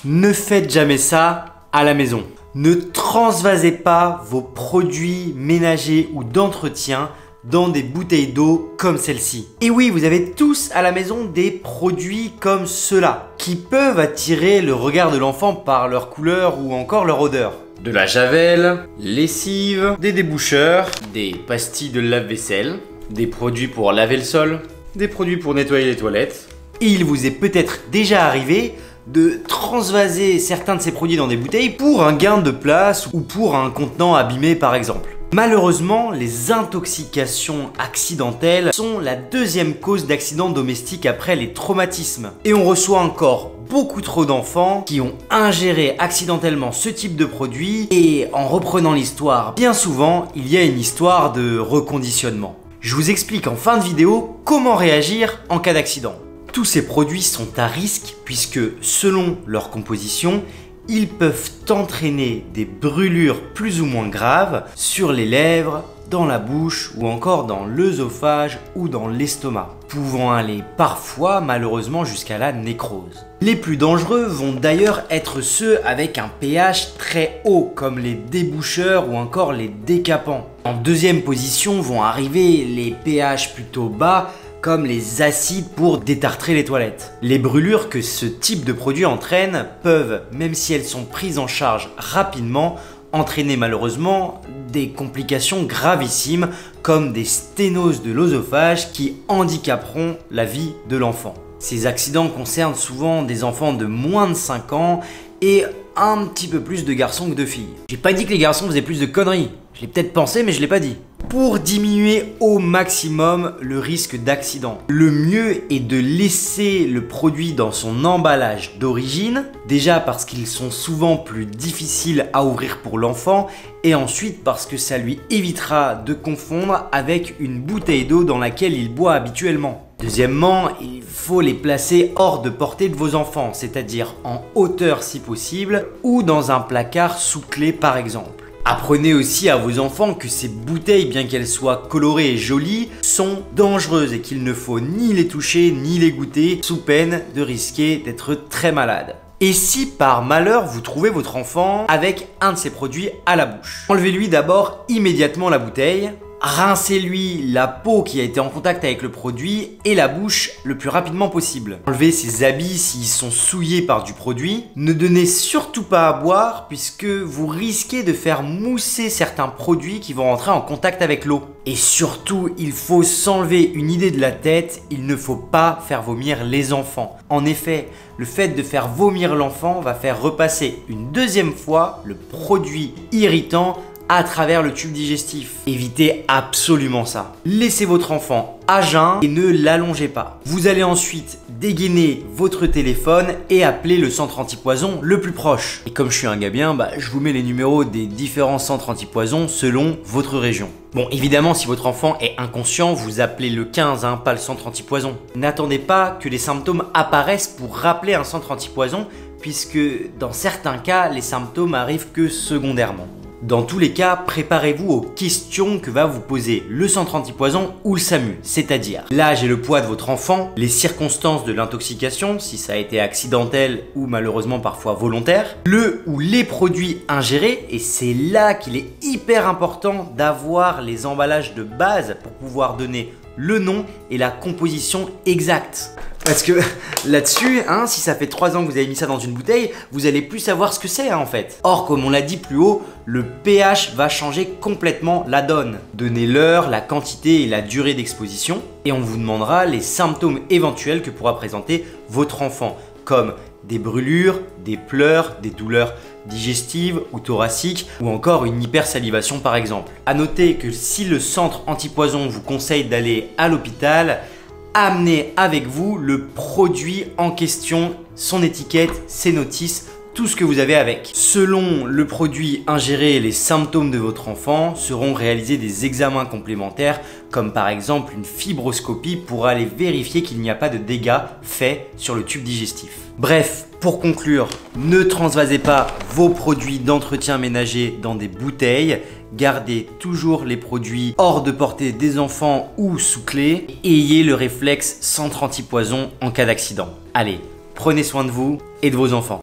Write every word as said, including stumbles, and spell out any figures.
Ne faites jamais ça à la maison. Ne transvasez pas vos produits ménagers ou d'entretien dans des bouteilles d'eau comme celle-ci. Et oui, vous avez tous à la maison des produits comme ceux-là qui peuvent attirer le regard de l'enfant par leur couleur ou encore leur odeur. De la javel, lessive, des déboucheurs, des pastilles de lave-vaisselle, des produits pour laver le sol, des produits pour nettoyer les toilettes. Et il vous est peut-être déjà arrivé de transvaser certains de ces produits dans des bouteilles pour un gain de place ou pour un contenant abîmé par exemple. Malheureusement, les intoxications accidentelles sont la deuxième cause d'accidents domestiques après les traumatismes. Et on reçoit encore beaucoup trop d'enfants qui ont ingéré accidentellement ce type de produit et en reprenant l'histoire, bien souvent, il y a une histoire de reconditionnement. Je vous explique en fin de vidéo comment réagir en cas d'accident. Tous ces produits sont à risque puisque selon leur composition, ils peuvent entraîner des brûlures plus ou moins graves sur les lèvres, dans la bouche ou encore dans l'œsophage ou dans l'estomac, pouvant aller parfois malheureusement jusqu'à la nécrose. Les plus dangereux vont d'ailleurs être ceux avec un pH très haut comme les déboucheurs ou encore les décapants. En deuxième position vont arriver les pH plutôt bas comme les acides pour détartrer les toilettes. Les brûlures que ce type de produit entraîne peuvent, même si elles sont prises en charge rapidement, entraîner malheureusement des complications gravissimes comme des sténoses de l'œsophage qui handicaperont la vie de l'enfant. Ces accidents concernent souvent des enfants de moins de cinq ans et un petit peu plus de garçons que de filles. J'ai pas dit que les garçons faisaient plus de conneries, je l'ai peut-être pensé mais je l'ai pas dit. Pour diminuer au maximum le risque d'accident, le mieux est de laisser le produit dans son emballage d'origine, déjà parce qu'ils sont souvent plus difficiles à ouvrir pour l'enfant et ensuite parce que ça lui évitera de confondre avec une bouteille d'eau dans laquelle il boit habituellement. Deuxièmement, il faut les placer hors de portée de vos enfants, c'est-à-dire en hauteur si possible ou dans un placard sous clé par exemple. Apprenez aussi à vos enfants que ces bouteilles, bien qu'elles soient colorées et jolies, sont dangereuses et qu'il ne faut ni les toucher ni les goûter sous peine de risquer d'être très malade. Et si par malheur vous trouvez votre enfant avec un de ces produits à la bouche, enlevez-lui d'abord immédiatement la bouteille. Rincez-lui la peau qui a été en contact avec le produit et la bouche le plus rapidement possible. Enlevez ses habits s'ils sont souillés par du produit. Ne donnez surtout pas à boire puisque vous risquez de faire mousser certains produits qui vont rentrer en contact avec l'eau. Et surtout, il faut s'enlever une idée de la tête, il ne faut pas faire vomir les enfants. En effet, le fait de faire vomir l'enfant va faire repasser une deuxième fois le produit irritant à travers le tube digestif. Évitez absolument ça. Laissez votre enfant à jeun et ne l'allongez pas. Vous allez ensuite dégainer votre téléphone et appeler le centre antipoison le plus proche. Et comme je suis un gars bien, bah, je vous mets les numéros des différents centres antipoison selon votre région. Bon, évidemment, si votre enfant est inconscient, vous appelez le quinze, hein, pas le centre antipoison. N'attendez pas que les symptômes apparaissent pour rappeler un centre antipoison, puisque dans certains cas, les symptômes arrivent que secondairement. Dans tous les cas, préparez-vous aux questions que va vous poser le centre antipoison ou le SAMU, c'est-à-dire l'âge et le poids de votre enfant, les circonstances de l'intoxication, si ça a été accidentel ou malheureusement parfois volontaire, le ou les produits ingérés, et c'est là qu'il est hyper important d'avoir les emballages de base pour pouvoir donner le nom et la composition exacte. Parce que là-dessus, hein, si ça fait trois ans que vous avez mis ça dans une bouteille, vous allez plus savoir ce que c'est hein, en fait. Or, comme on l'a dit plus haut, le pH va changer complètement la donne. Donnez l'heure, la quantité et la durée d'exposition et on vous demandera les symptômes éventuels que pourra présenter votre enfant, comme des brûlures, des pleurs, des douleurs digestives ou thoraciques ou encore une hypersalivation par exemple. A noter que si le centre antipoison vous conseille d'aller à l'hôpital, amenez avec vous le produit en question, son étiquette, ses notices, tout ce que vous avez avec. Selon le produit ingéré et les symptômes de votre enfant, seront réalisés des examens complémentaires comme par exemple une fibroscopie pour aller vérifier qu'il n'y a pas de dégâts faits sur le tube digestif. Bref, pour conclure, ne transvasez pas vos produits d'entretien ménager dans des bouteilles. Gardez toujours les produits hors de portée des enfants ou sous clé. Et ayez le réflexe centre antipoison en cas d'accident. Allez, prenez soin de vous et de vos enfants.